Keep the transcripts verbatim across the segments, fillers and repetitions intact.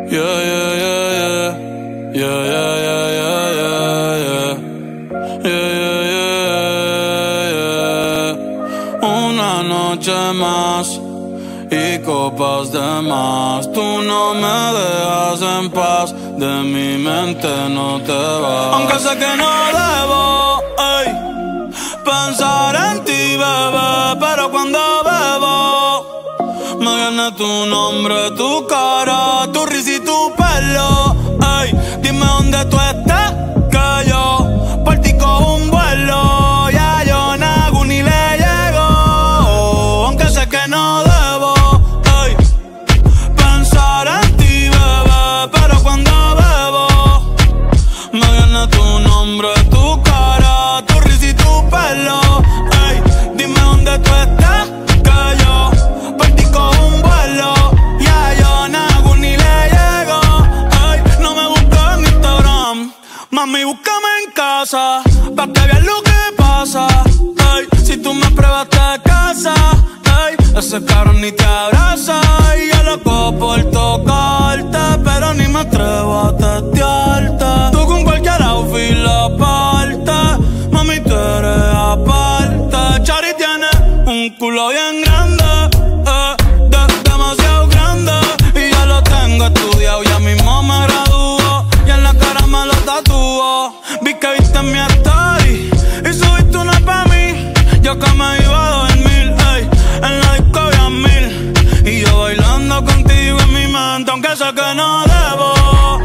Yeah, yeah, yeah, yeah. Yeah, yeah, yeah, yeah, yeah, yeah. Yeah, yeah, yeah, yeah. Una noche más y copas de más. Tú no me dejas en paz, de mi mente no te vas. Aunque sé que no debo, ey, pensar en ti, bebé, pero cuando bebo me viene tu nombre, tu cara, tu risa y tu pelo. Ey, dime dónde tú estás, que yo por ti cojo un vuelo. Ya yo nago ni le llego, aunque sé que no debo, ey, pensar en ti, bebé, pero cuando bebo me viene tu nombre, tu cara, tu risa y tu pelo. Ey, dime dónde tú estás, que yo por ti cojo un vuelo. Ya yo nago ni le llego. Ey, no me busques en Instagram, mami, búscame en casa, pa' que veas lo que pasa. Ey, si tú me pruebas te casa, ey, ese cabrón ni te abraza. Y yo loco por tocarte, pero ni me atrevo a testearte. Tú con cualquier outfit la parte, mami, tú eres aparte. Chari tiene un culo bien grande, eh, de, demasiado grande, y ya lo tengo estudiado, ya mismo me gradúo, y en la cara me lo tatúo. Vi que viste mi story y subiste una pa' mí, yo que me iba a dormir, ey, en la disco había mil, y yo bailando contigo en mi mente, aunque sé que no debo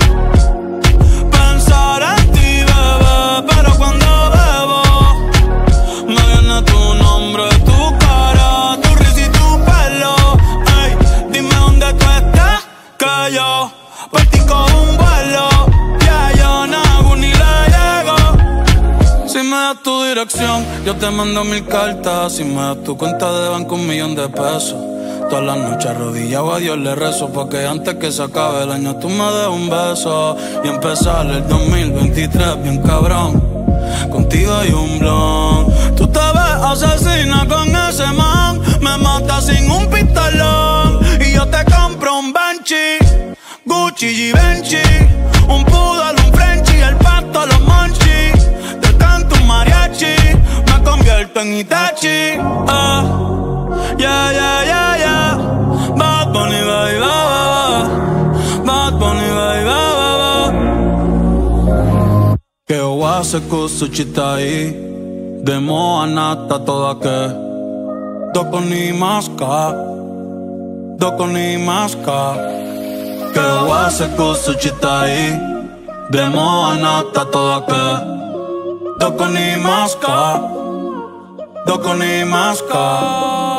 pensar en ti, bebé, pero cuando bebo me viene tu nombre, tu cara, tu risa y tu pelo. Ey, dime dónde tú estás, que yo por ti cojo un vuelo. Ya yo nago ni le llego. Si me das tu dirección, yo te mando mil cartas. Si me das tu cuenta de banco, un millón de pesos. Todas las noches arrodillado a Dios le rezo, porque antes que se acabe el año tú me des un beso y empezar el dos mil veintitrés bien cabrón. Contigo hay un blon. Tú te ves asesina con ese man, me matas sin un pistolón. Y yo te compro un Benchi, Gucci, Givenchy, un poodle, un Frenchie, el pasto, los monchis. Te canto un mariachi, me convierto en Itachi. Ah, yeah, yeah, yeah, yeah. Bad Bunny, baby, Bad Bunny, baby, che ho se kusu chitai demo anata toda ke doko ni maska doko ni maska che ho se kusu chitai demo anata toda ke doko ni maska doko ni maska.